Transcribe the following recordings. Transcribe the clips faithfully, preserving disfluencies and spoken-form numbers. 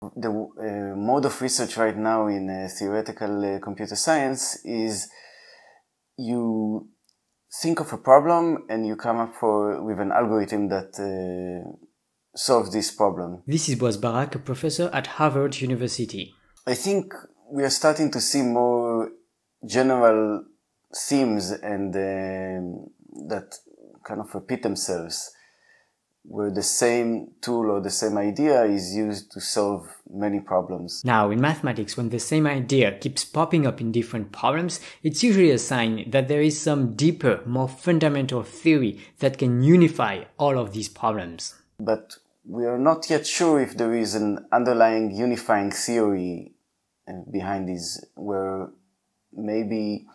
The uh, mode of research right now in uh, theoretical uh, computer science is you think of a problem and you come up for, with an algorithm that uh, solves this problem. This is Boaz Barak, a professor at Harvard University. I think we are starting to see more general themes and uh, that kind of repeat themselves, where the same tool or the same idea is used to solve many problems. Now, in mathematics, when the same idea keeps popping up in different problems, it's usually a sign that there is some deeper, more fundamental theory that can unify all of these problems. But we are not yet sure if there is an underlying unifying theory behind this, where maybe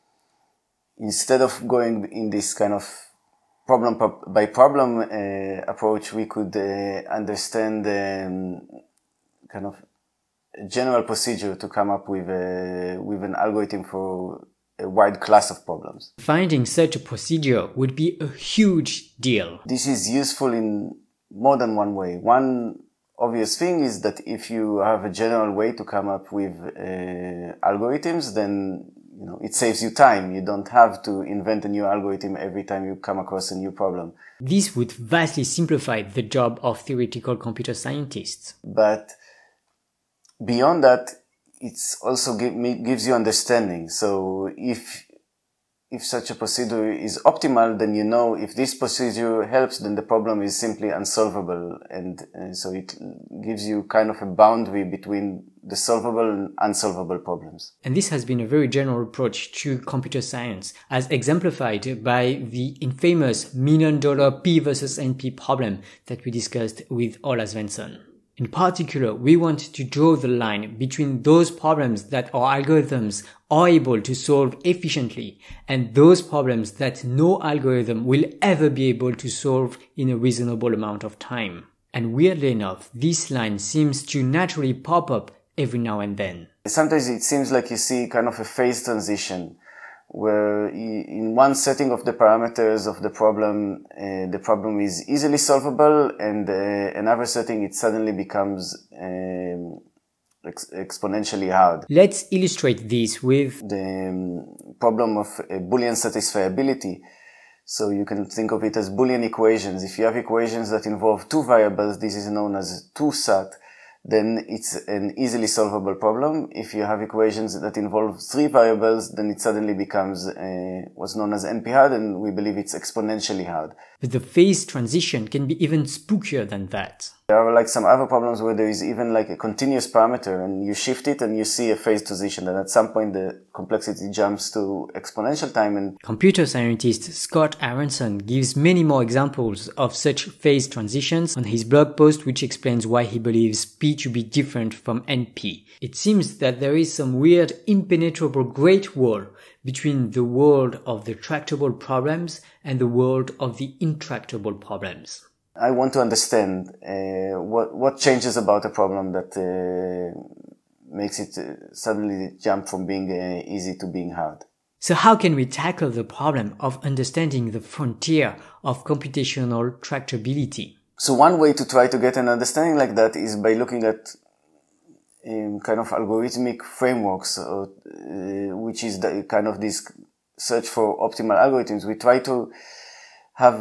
instead of going in this kind of problem by problem uh, approach, we could uh, understand um, kind of a general procedure to come up with a, with an algorithm for a wide class of problems. Finding such a procedure would be a huge deal. This is useful in more than one way. One obvious thing is that if you have a general way to come up with uh, algorithms, then you know, it saves you time. You don't have to invent a new algorithm every time you come across a new problem. This would vastly simplify the job of theoretical computer scientists. But beyond that, it's also give me, gives you understanding. So if if such a procedure is optimal, then you know if this procedure helps, then the problem is simply unsolvable. And, and so it gives you kind of a boundary between the solvable and unsolvable problems. And this has been a very general approach to computer science, as exemplified by the infamous million dollar P versus N P problem that we discussed with Ola Svensson. In particular, we want to draw the line between those problems that our algorithms are able to solve efficiently and those problems that no algorithm will ever be able to solve in a reasonable amount of time. And weirdly enough, this line seems to naturally pop up every now and then. Sometimes it seems like you see kind of a phase transition, where in one setting of the parameters of the problem, uh, the problem is easily solvable, and uh, another setting it suddenly becomes um, ex exponentially hard. Let's illustrate this with the um, problem of uh, Boolean Satisfiability. So you can think of it as Boolean equations. If you have equations that involve two variables, this is known as two-sat. Then it's an easily solvable problem. If you have equations that involve three variables, then it suddenly becomes uh, what's known as N P hard, and we believe it's exponentially hard. But the phase transition can be even spookier than that. There are like some other problems where there is even like a continuous parameter and you shift it and you see a phase transition, and at some point the complexity jumps to exponential time. And computer scientist Scott Aronson gives many more examples of such phase transitions on his blog post, which explains why he believes P to be different from N P. It seems that there is some weird impenetrable great wall between the world of the tractable problems and the world of the intractable problems. I want to understand uh, what what changes about a problem that uh, makes it uh, suddenly jump from being uh, easy to being hard. So how can we tackle the problem of understanding the frontier of computational tractability? So one way to try to get an understanding like that is by looking at um, kind of algorithmic frameworks, or, uh, which is the, kind of this search for optimal algorithms. We try to have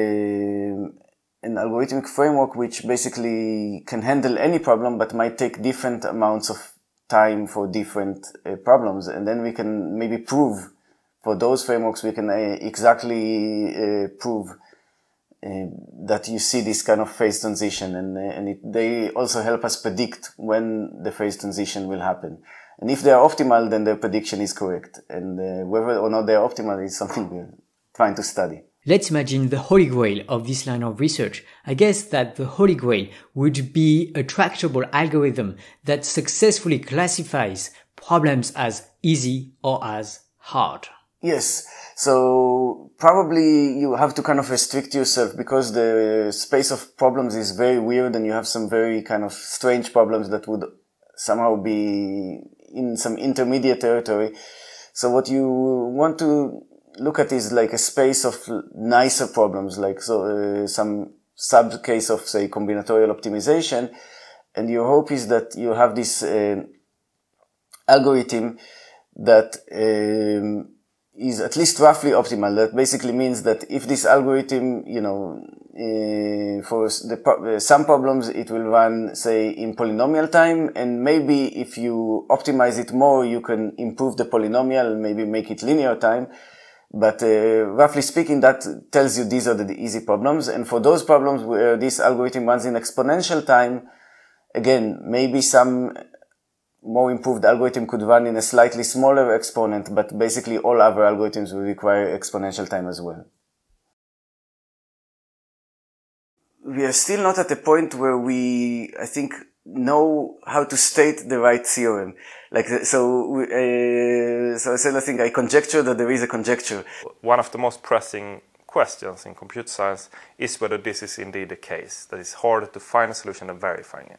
a an algorithmic framework which basically can handle any problem but might take different amounts of time for different uh, problems. And then we can maybe prove, for those frameworks, we can uh, exactly uh, prove uh, that you see this kind of phase transition. And, uh, and it, they also help us predict when the phase transition will happen. And if they are optimal, then their prediction is correct. And uh, whether or not they are optimal is something we're trying to study. Let's imagine the Holy Grail of this line of research. I guess that the Holy Grail would be a tractable algorithm that successfully classifies problems as easy or as hard. Yes. So probably you have to kind of restrict yourself, because the space of problems is very weird and you have some very kind of strange problems that would somehow be in some intermediate territory. So what you want to look at is like a space of nicer problems, like so uh, some sub case of, say, combinatorial optimization, And your hope is that you have this uh, algorithm that um, is at least roughly optimal. That basically means that if this algorithm, you know, uh, for the uh, some problems it will run, say, in polynomial time, and maybe if you optimize it more, you can improve the polynomial and maybe make it linear time. But uh, roughly speaking, that tells you these are the easy problems. And for those problems where this algorithm runs in exponential time, again, maybe some more improved algorithm could run in a slightly smaller exponent, but basically all other algorithms will require exponential time as well. We are still not at the point where we, I think, know how to state the right theorem. Like, so, uh, so I said, I think I conjecture that there is a conjecture. One of the most pressing questions in computer science is whether this is indeed the case, that it's harder to find a solution than verifying it.